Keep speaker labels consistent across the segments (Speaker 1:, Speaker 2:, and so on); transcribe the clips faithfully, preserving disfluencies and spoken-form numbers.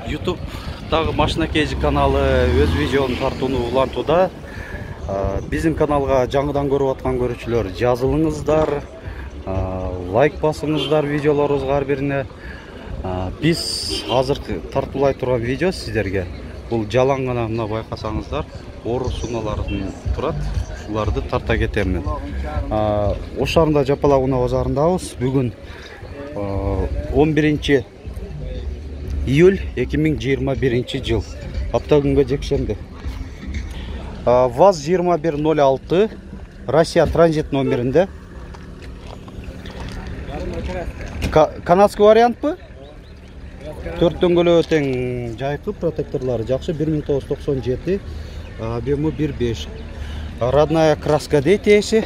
Speaker 1: YouTube'дағы Машина Кейджи каналы өз видеоны тартууну улантууда. Bizim каналга жаңыдан көрүп аткан көрүүчүлөр жазылыңыздар, лайк басыңыздар видеолорубузга ар бирине. Биз азыр тартуулай турган видео сиздерге бул жалаң гана мына байкасаңыздар ору суналардан турат. Ушуларды тарта кетемин. Ошарында Жапалагуна базарындабыз. Бүгүн он биринчи июль эки миң жыйырма биринчи жыл. Апта күнгө жекшемби. ВАЗ жыйырма бир ноль алты Россия транзит номеринде. Канадский вариантпы? төрт дөңгөлөө тең жайкы, протекторлары жакшы. бир миң тогуз жүз токсон жети, объему бир беш. Родная краска дейт ээси.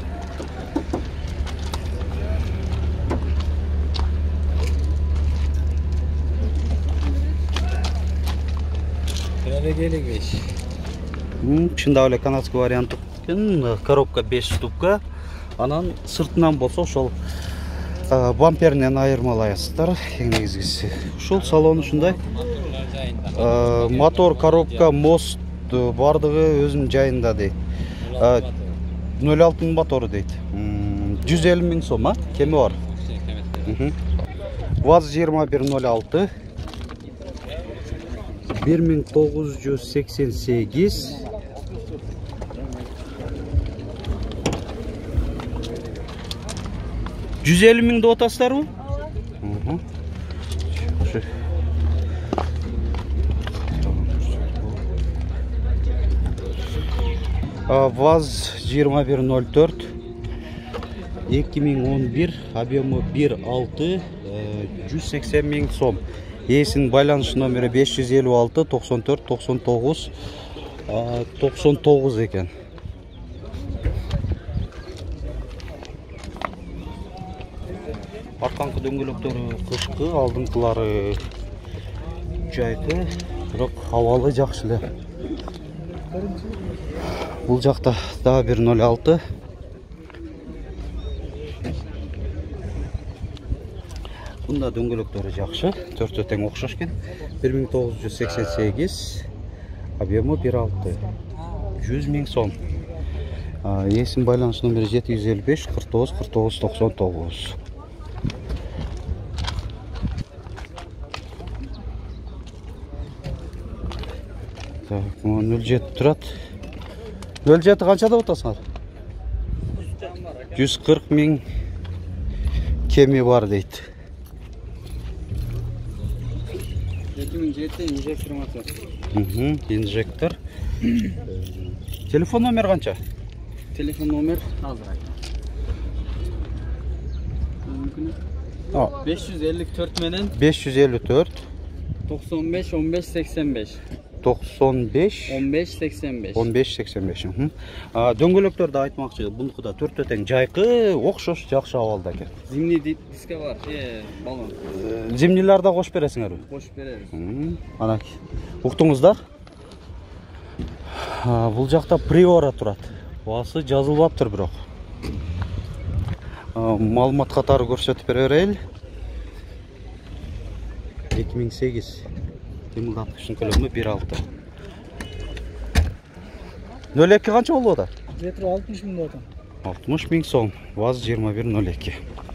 Speaker 1: Чындап эле канадский вариант экен. Коробка беш ступка. Анан сыртынан болсо ошол бамперинен айырмалайсыздар. Эң негизгиси ушул салон ушундай. Мотор, коробка, мост бардыгы өзүнүн жайында дейт. ноль алтынын мотору дейт. жүз элүү миң сом, а? Кеми бар? ВАЗ жыйырма бир ноль алты бир миң тогуз жүз сексен сегиз. жүз элүү миң деп атасыздарбы? ВАЗ жыйырма бир ноль төрт эки миң он бир, объему бир алты, жүз сексен миң сом. Ээсинин байланыш номери беш жүз элүү алты токсон төрт токсон тогуз токсон тогуз экен. Арканкы дөңгөлөктөрү кышкы, алдыңкылары жайкы, бирок абалы жакшы эле. Бул жакта дагы бир ноль алты. Бунда дөңгөлөктөрү жакшы, төртөө тең окшош экен. бир миң тогуз жүз сексен сегиз, объему бир алты, жүз миң сом. Ээсинин байланыш номери жети жүз элүү беш кырк тогуз кырк тогуз токсон тогуз. Так, ноль жети турат. ноль жети канча деп атасыңар? жүз кырк миң кеми бар дейт. эки миң жети инжектор мотор. Инжектор. Телефон номер канча?
Speaker 2: Телефон номер азыр айт. беш жүз элүү төрт менен
Speaker 1: беш жүз элүү төрт
Speaker 2: токсон беш он беш сексен беш.
Speaker 1: токсон беш
Speaker 2: он беш сексен беш.
Speaker 1: он беш сексен беш. Дөңгөлөктөрдү айтмакчы, бунукуда төртөө тең жайкы, окшош, жакшы абалда экен.
Speaker 2: Зимний диска бар, э, баллон.
Speaker 1: Зимнилерде кош бересиңерби?
Speaker 2: Кош беребиз.
Speaker 1: Ана уктуңуздар. Бул жакта Приора турат. Баасы жазылбаптыр бирок. Маалымат катары көрсөтүп бере берейин. эки миң сегиз. Кемилдаткычтын көлөмү бир алты. ноль эки канча болуп атат?
Speaker 2: Метр алтымыш миң болот.
Speaker 1: алтымыш миң сом. ВАЗ жыйырма бир ноль эки.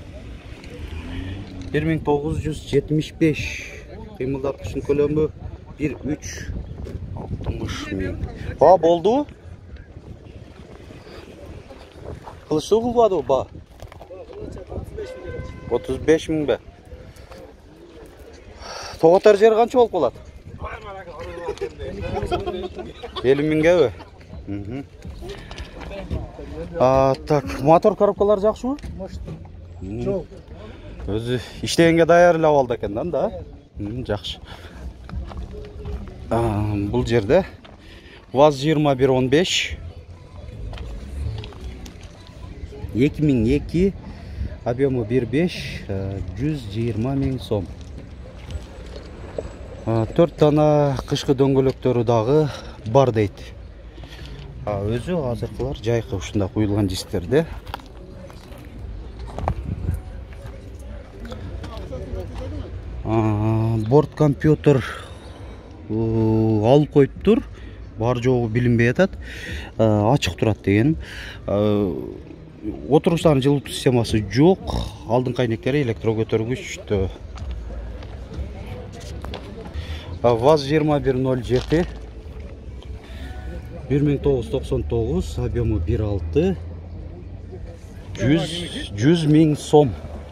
Speaker 1: бир миң тогуз жүз жетимиш беш. Кемилдаткычтын көлөмү бир үч. алтымыш миң. Ба болду? Кылычтуу кылбадыбы ба? отуз беш миң бе? Тоготор жери канча болуп калат? элүү миңгеби? Так, мотор коробкалар жакшыбы? Жок. Өзү иштегенге даяр эле абалда экен да, жакшы. Бул жерде ВАЗ жыйырма бир он беш эки миң эки, объему бир беш, жүз жыйырма миң сом. төрт дана кышкы дөңгөлөктөрү дагы бар дейт. Өзү азыркылар жайкы ушундай куюлган дисктерде. Борт компьютер алып коюптур. Бар жогу билинбей атат. Ачык турат деген. Отургучтардын жылытуу системасы жок. Алдыңкы айнектери электро көтөргүчтүү. ВАЗ жыйырма бир ноль жети бир миң тогуз жүз токсон тогуз, объему бир алты, жүз миң сом.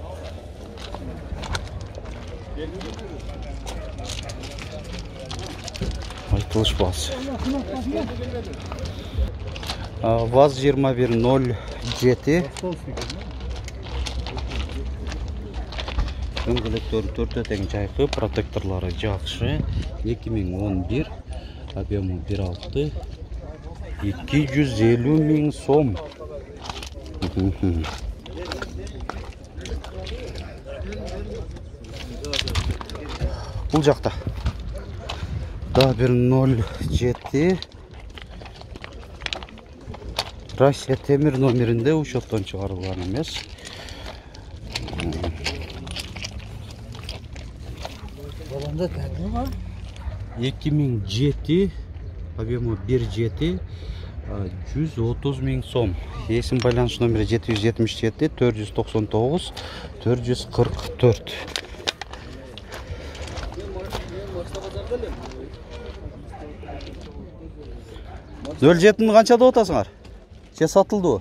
Speaker 1: Айтылышпас. ВАЗ жыйырма бир ноль жети. Дөңгөлөктөрү төртөө тең жайкы, протекторлары жакшы. эки миң он бир, объему бир алты, эки жүз элүү миң сом. Бул жакта да бир ноль жети. Россия темир номеринде учеттон чыгарылган эмес. эки миң жети, объему бир жети, жүз отуз миң сом. Есим байланыш номери жети жүз жетимиш жети, төрт жүз токсон тогуз, төрт жүз кырк төрт. нөл жетини канча деп атасыңар? Же сатылды?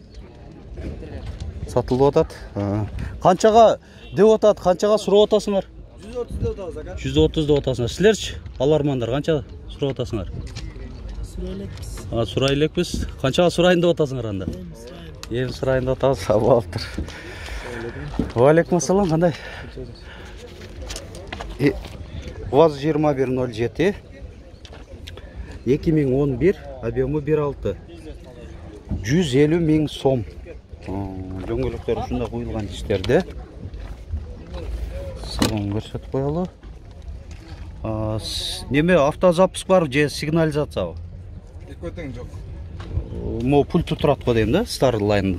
Speaker 1: Сатылды атат. Канчага деп атат, канчага сурап атасыңар?
Speaker 2: жүз отуз деп атабыз ака.
Speaker 1: жүз отуз деп атасыңар. Силерчи? Алармандар канча сурап атасыңар?
Speaker 2: Сурай элекпиз.
Speaker 1: А, сурай элекпиз. Канчага сурайын деп атасыңар анда? Эми сурайын деп атабыз. Болуптур. Ва алейкум ассалам, кандай? ВАЗ жыйырма бир ноль жети. эки миң он бир, объему бир алты. жүз элүү миң сом. Дөңгөлөктөр ушундай куюлган иштерде. Салон көрсөтүп коелу. Неме автозапуск бар же сигнализациябы?
Speaker 2: Экөө тең жок.
Speaker 1: Мо пульт турат го дейм да, Starline.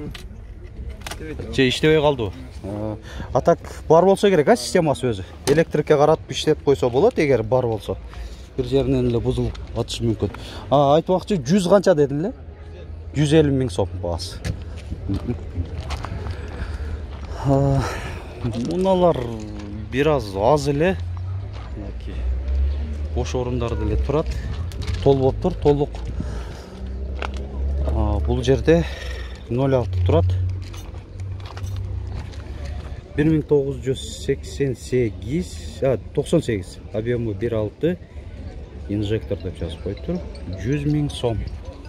Speaker 1: Же иштебей калдыбы? А так бар болсо керек, а системасы өзү. Электрикке каратып иштеп койсо болот, эгер бар болсо. Бир жеринен эле бузулуп атышы мүмкүн. А, айтмакчы жүз канча дедин эле? жүз элүү миң сом баасы. Муналар бир аз аз эле. Бош орундарда эле турат. Толбоптур, толук. Бул жерде ноль алты турат. бир миң тогуз жүз сексен сегиз, токсон сегиз, объему бир алты, инжектор деп жазып коюптур. жүз миң сом.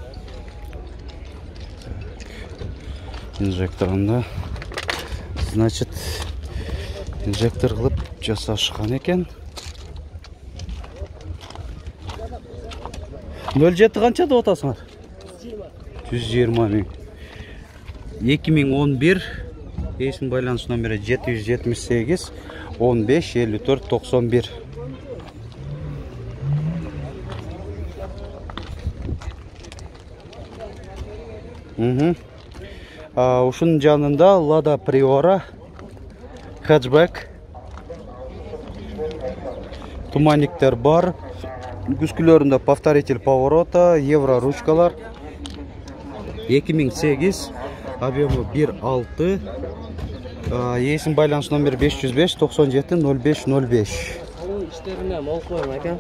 Speaker 1: Инжекторунда, значит, инжектор кылып жасашкан экен. нөл жети канча деп атасыңар? жүз жыйырма миң. эки миң он бир, есим байланыш номери жети жүз жетимиш сегиз, он беш, элүү төрт, токсон бир. Ушунун жанында Lada Priora хэтчбэк, туманниктер бар, күзгүлөрүндө повторитель поворота, евро ручкалар. эки миң сегиз, объему бир алты, есим байланыш номери беш жүз беш, токсон жети, ноль беш, ноль беш.
Speaker 2: İşlerine mal koyma ekan.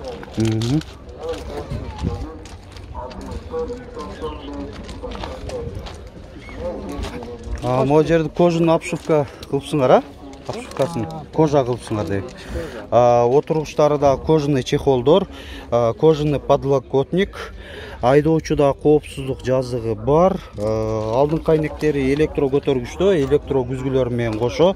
Speaker 1: Могу жерди кожаный обшивка кылыпсыңар, а? Обшивкасын кожа кылыпсыңар дейм. Отургучтары да кожаный чехолдор, кожаный подлокотник, айдоочуда коопсуздук жазыгы бар. Алдыңкы айнектери электро көтөргүчтө, электро күзгүлөр менен кошо.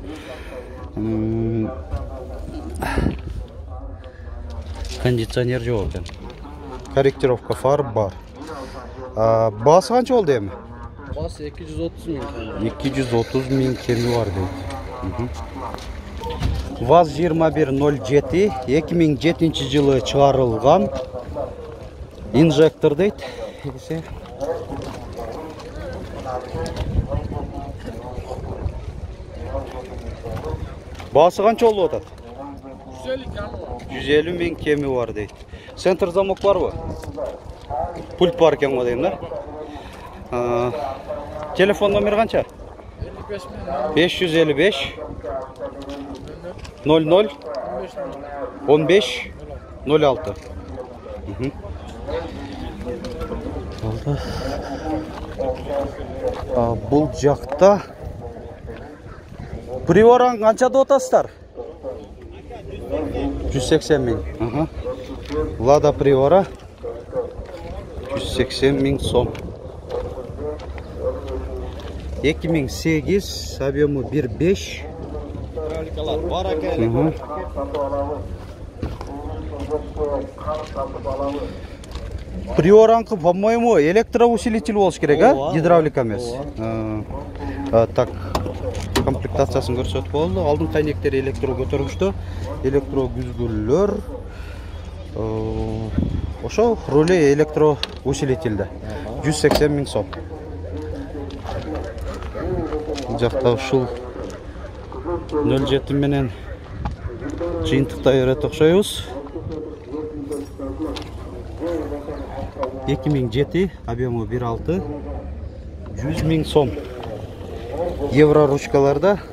Speaker 1: Кондиционер жок экен. Корректировка фар бар. Баасы канча болду эми?
Speaker 2: Bası эки жүз отуз миң.
Speaker 1: эки жүз отуз миң кеми бар дейт. ВАЗ жыйырма бир ноль жети, эки миң жетинчи жылы чыгарылган инжектор дейт. Баасы канча болуп атат? жүз элүү миң кеми бар дейт. Центр замок бар мı? Пульт бар екен ғой деймін да. Телефон номер қанша? беш жүз элүү беш ноль ноль он беш ноль алты. Бұл жақта Приоран қаншада отасыздар? жүз сексен миң. Лада Приора жүз сексен миң сом. эки миң сегиз, объемы bir beş. Приоранкы, по-моему, электроусилитель болуш керек, а? Гидравлика емес. Так, комплектациясын көрсөтүп болду. Алдын тайнектери электро көтөргүчтө, электро күзгүлөр. Ошо руле электроусилителде. жүз сексен миң сом. Жақта ушул нөл жети менен жыйынтыктай берет окшойбуз. эки миң жети, объемы bir алты, жүз миң сом. Евро ручкаларда